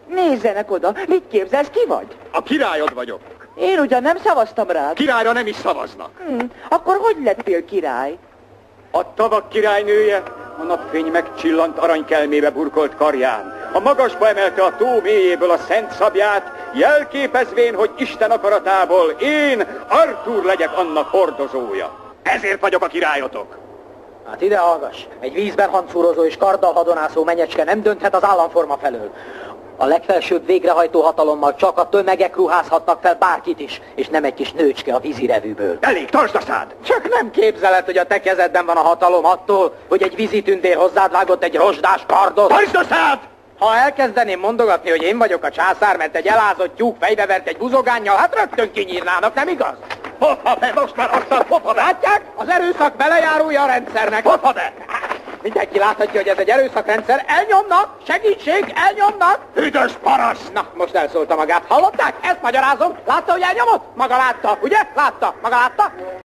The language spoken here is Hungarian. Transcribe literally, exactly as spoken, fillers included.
Nézzenek oda, mit képzelsz, ki vagy? A királyod vagyok. Én ugyan nem szavaztam rád. Királyra nem is szavaznak. Hm, akkor hogy lettél király? A tavak királynője a napfény megcsillant aranykelmébe burkolt karján. A magasba emelte a tó mélyéből a szent szabját, jelképezvén, hogy Isten akaratából én, Artúr legyek annak hordozója. Ezért vagyok a királyotok. Hát ide hallgass, egy vízben hancúrozó és karddal hadonászó menyecske nem dönthet az államforma felől. A legfelsőbb végrehajtó hatalommal csak a tömegek ruházhatnak fel bárkit is, és nem egy kis nőcske a vízirevűből. Elég, tartsd a szád! Csak nem képzeled, hogy a te kezedben van a hatalom attól, hogy egy vízitündér hozzád vágott egy rozsdás kardot? Tartsd a szád! Ha elkezdeném mondogatni, hogy én vagyok a császár, mert egy elázott tyúk fejbevert egy buzogánnyal, hát rögtön kinyírnának, nem igaz? Hoppa be, most már aztán hoppa be! Látják? Az erőszak belejárója a rendszernek. Hoppa be! Mindenki láthatja, hogy ez egy erőszakrendszer. Elnyomnak! Segítség! Elnyomnak! Üdös paraszt! Na, most elszólta magát. Hallották? Ezt magyarázom. Látta, hogy elnyomott? Maga látta, ugye? Látta. Maga látta?